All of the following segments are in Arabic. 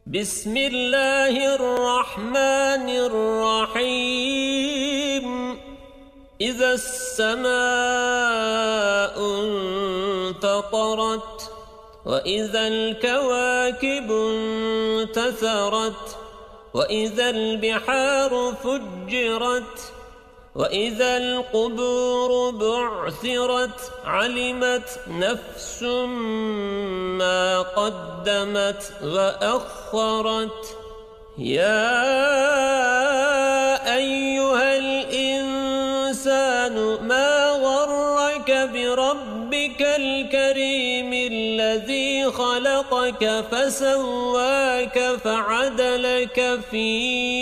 بسم الله الرحمن الرحيم إذا السماء انفطرت وإذا الكواكب انتثرت وإذا البحار فجرت وإذا القبور بعثرت علمت نفس ما قدمت وأخرت يا أيها الإنسان ما غرك بربك الكريم الذي خلقك فسواك فعدلك في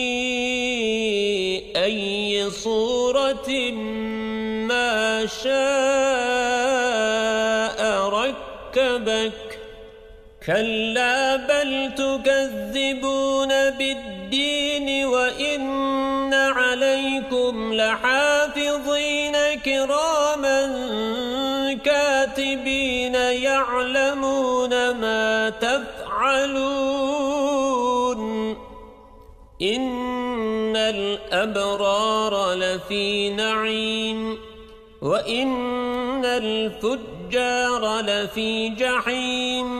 أي صورة ما شاء ركبك كلا بل تكذبون بالدين وإن عليكم لحافظين كراما كاتبين يعلمون ما تفعلون إن الأبرار لفي نعيم وإن الفجار لفي جحيم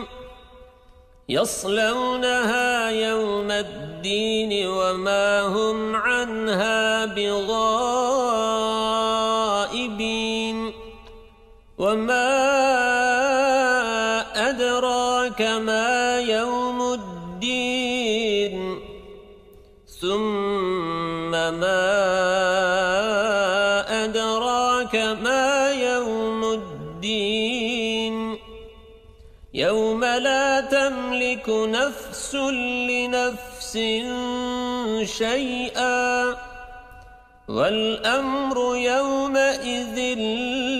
يصلونها يوم الدين وما هم عنها بغائبين وما أدراك ما يوم الدين ثم ما أدراك ما يوم الدين يوم لا تملك نفس لنفس شيئا والأمر يومئذ